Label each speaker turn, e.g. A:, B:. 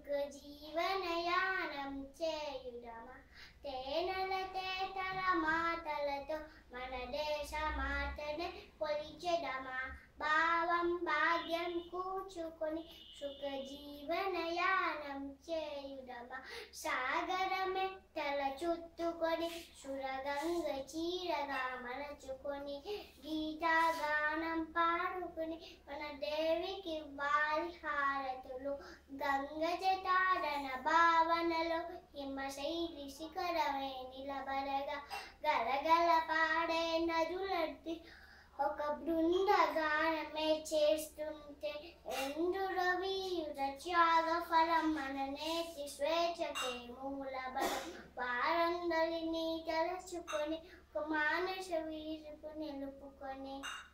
A: సుఖ జీవనయానం చేయుదమా తేనెల తేటల మాటలతో మన దేశ మాతనే కొలిచెదమా భావం భాగ్యం కూర్చుకొని సుఖ జీవనయానం చేయుదమా సాగరమెట్టల చుట్టుకొని సురగంగ చీరగా మలచుకొని గీతాగానం పాడుకొని మన దేవికి వాలి హారతులు గంగ జటాడన భావనలో హిమశైలి శిఖరమే నిలబడగా గలగల పాడే నదులడ్డి ఒక బృందగానమే చేస్తుంటే ఎందురవీయుత త్యాగ ఫలం మన నేతి స్వేచ్ఛకే మూల బలం వారందరినీ తలచుకొని ఒక మానస వీరుకు నిలుపుకొని